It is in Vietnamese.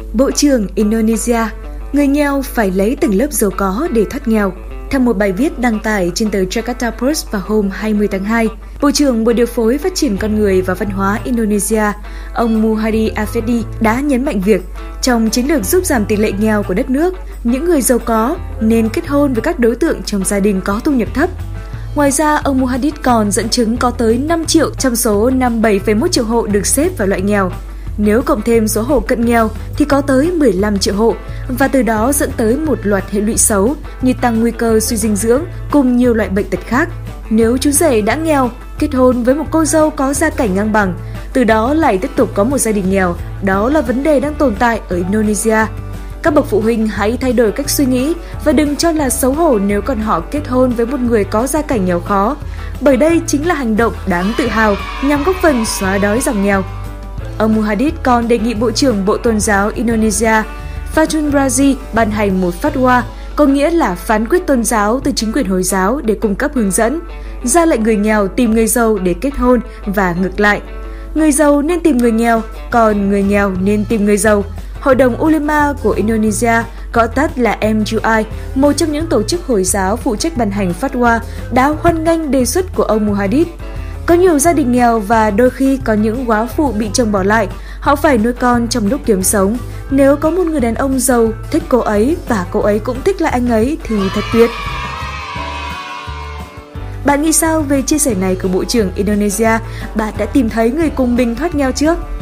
Bộ trưởng Indonesia, người nghèo phải lấy từng lớp giàu có để thoát nghèo. Theo một bài viết đăng tải trên tờ Jakarta Post vào hôm 20 tháng 2, Bộ trưởng Bộ Điều phối Phát triển Con người và Văn hóa Indonesia, ông Muhadi Effendi đã nhấn mạnh việc trong chiến lược giúp giảm tỷ lệ nghèo của đất nước, những người giàu có nên kết hôn với các đối tượng trong gia đình có thu nhập thấp. Ngoài ra, ông Muhadi còn dẫn chứng có tới 5 triệu trong số 57,1 triệu hộ được xếp vào loại nghèo. Nếu cộng thêm số hộ cận nghèo thì có tới 15 triệu hộ và từ đó dẫn tới một loạt hệ lụy xấu như tăng nguy cơ suy dinh dưỡng cùng nhiều loại bệnh tật khác. Nếu chú rể đã nghèo, kết hôn với một cô dâu có gia cảnh ngang bằng, từ đó lại tiếp tục có một gia đình nghèo, đó là vấn đề đang tồn tại ở Indonesia. Các bậc phụ huynh hãy thay đổi cách suy nghĩ và đừng cho là xấu hổ nếu con họ kết hôn với một người có gia cảnh nghèo khó, bởi đây chính là hành động đáng tự hào nhằm góp phần xóa đói giảm nghèo. Ông Muhadi còn đề nghị Bộ trưởng Bộ Tôn giáo Indonesia Fathul Razi ban hành một fatwa, có nghĩa là phán quyết tôn giáo từ chính quyền Hồi giáo để cung cấp hướng dẫn, ra lệnh người nghèo tìm người giàu để kết hôn và ngược lại. Người giàu nên tìm người nghèo, còn người nghèo nên tìm người giàu. Hội đồng Ulema của Indonesia, gọi tắt là MUI, một trong những tổ chức Hồi giáo phụ trách ban hành fatwa, đã hoan nghênh đề xuất của ông Muhadi. Có nhiều gia đình nghèo và đôi khi có những góa phụ bị chồng bỏ lại, họ phải nuôi con trong lúc kiếm sống. Nếu có một người đàn ông giàu thích cô ấy và cô ấy cũng thích lại anh ấy thì thật tuyệt. Bạn nghĩ sao về chia sẻ này của Bộ trưởng Indonesia? Bạn đã tìm thấy người cùng mình thoát nghèo chưa?